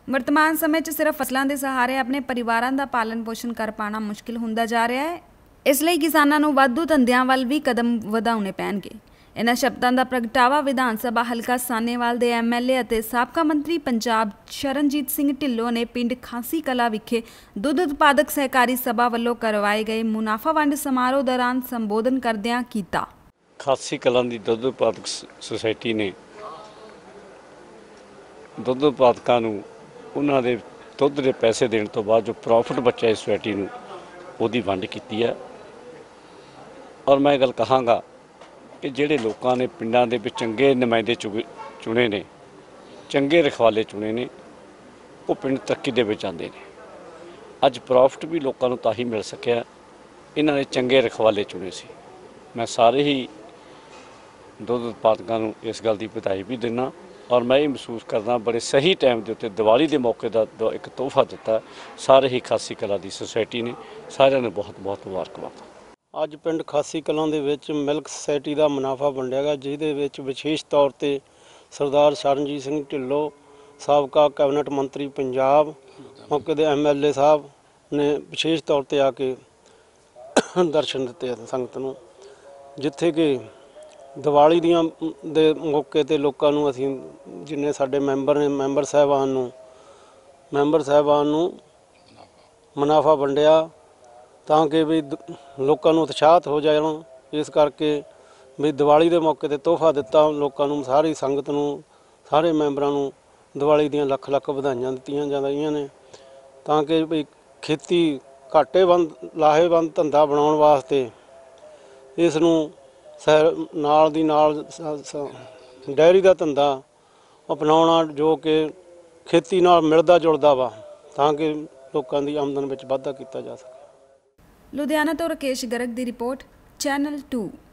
वर्तमान समय 'ਚ सिर्फ फसलों के सहारे अपने परिवारों का पालन पोषण कर पाना मुश्किल होंदा जा रहा है। इसलिए किसानों को वाधू धंधियां वाल भी कदम वधाउणे पैणगे। इन्हां शब्दां दा प्रगटावा विधान सभा हलका सानेवाल के MLA ਅਤੇ ਸਾਬਕਾ ਮੰਤਰੀ पंजाब शरणजीत सिंह ढिल्लों ने पिंड खासी कला विखे दुध उत्पादक सहकारी सभा वालों करवाए गए मुनाफा वंड समारोह दौरान संबोधन करदियां कीता। खासी कला की दुध उत्पादक सोसाइटी ने दुध उत्पादकों को उन्होंने दुध के पैसे देने तो बाद जो प्रॉफिट बचा इस सोसाइटी में उसकी वंड की है। और मैं गल कहांगा कि जिहड़े लोगों ने पिंडां दे विच चंगे नुमाइंदे चुने ने, चंगे रखवाले चुने ने, वो पिंड तरक्की दे विच आंदे ने। अज प्रॉफिट भी लोगों को तां ही मिल सकिया इन्हां ने चंगे रखवाले चुने सी। मैं सारे ही दुध उत्पादकों को इस गल की बधाई भी दिना और मैं ये महसूस करदा बड़े सही टाइम के उत्ते दिवाली के मौके का एक तोहफा दिता सारे ही खासी कला की सोसाइटी ने। सारिਆਂ ਨੂੰ बहुत बहुत मुबारकबाद। ਅੱਜ ਪਿੰਡ ਖਾਸੀ ਕਲਾਂ ਦੇ ਵਿੱਚ ਮਿਲਕ ਸੋਸਾਇਟੀ ਦਾ ਮੁਨਾਫਾ ਵੰਡਿਆ ਗਿਆ, ਜਿਹਦੇ ਵਿੱਚ ਵਿਸ਼ੇਸ਼ ਤੌਰ ਤੇ ਸਰਦਾਰ ਸ਼ਰਨਜੀਤ ਸਿੰਘ ਢਿੱਲੋਂ ਸਾਬਕਾ ਕੈਬਨਿਟ ਮੰਤਰੀ ਪੰਜਾਬ ਮੌਕੇ ਦੇ MLA ਸਾਹਿਬ ਨੇ ਵਿਸ਼ੇਸ਼ ਤੌਰ ਤੇ ਆ ਕੇ ਦਰਸ਼ਨ ਦਿੱਤੇ ਸੰਗਤ ਨੂੰ, ਜਿੱਥੇ ਕਿ ਦੀਵਾਲੀ ਦੀਆਂ ਦੇ ਮੌਕੇ ਤੇ ਲੋਕਾਂ ਨੂੰ ਅਸੀਂ ਜਿੰਨੇ ਸਾਡੇ ਮੈਂਬਰ ਨੇ ਮੈਂਬਰ ਸਾਹਿਬਾਨ ਨੂੰ ਮੁਨਾਫਾ ਵੰਡਿਆ ਤਾਂ ਕਿ ਵੀ ਲੋਕਾਂ ਨੂੰ ਉਤਸ਼ਾਹਿਤ ਹੋ ਜਾਣ। ਇਸ ਕਰਕੇ ਵੀ ਦੀਵਾਲੀ ਦੇ ਮੌਕੇ ਤੇ ਤੋਹਫਾ ਦਿੱਤਾ ਲੋਕਾਂ ਨੂੰ, ਸਾਰੀ ਸੰਗਤ ਨੂੰ, ਸਾਰੇ ਮੈਂਬਰਾਂ ਨੂੰ ਦੀਵਾਲੀ ਦੀਆਂ ਲੱਖ ਲੱਖ ਵਧਾਈਆਂ ਦਿੱਤੀਆਂ ਜਾਂਦੀਆਂ ਨੇ ਤਾਂ ਕਿ ਵੀ ਖੇਤੀ ਲਾਹੇਵੰਦ ਧੰਦਾ ਬਣਾਉਣ ਵਾਸਤੇ ਇਸ ਨੂੰ ਨਾਲ ਦੀ ਨਾਲ ਡੈਰੀ ਦਾ ਧੰਦਾ ਅਪਣਾਉਣਾ ਜੋ ਕਿ ਖੇਤੀ ਨਾਲ ਮਿਲਦਾ ਜੁਲਦਾ ਵਾ ਤਾਂ ਕਿ ਲੋਕਾਂ ਦੀ ਆਮਦਨ ਵਿੱਚ ਵਾਧਾ ਕੀਤਾ ਜਾ ਸਕੇ। लुधियाना तो राकेश गर्ग की रिपोर्ट, चैनल 2।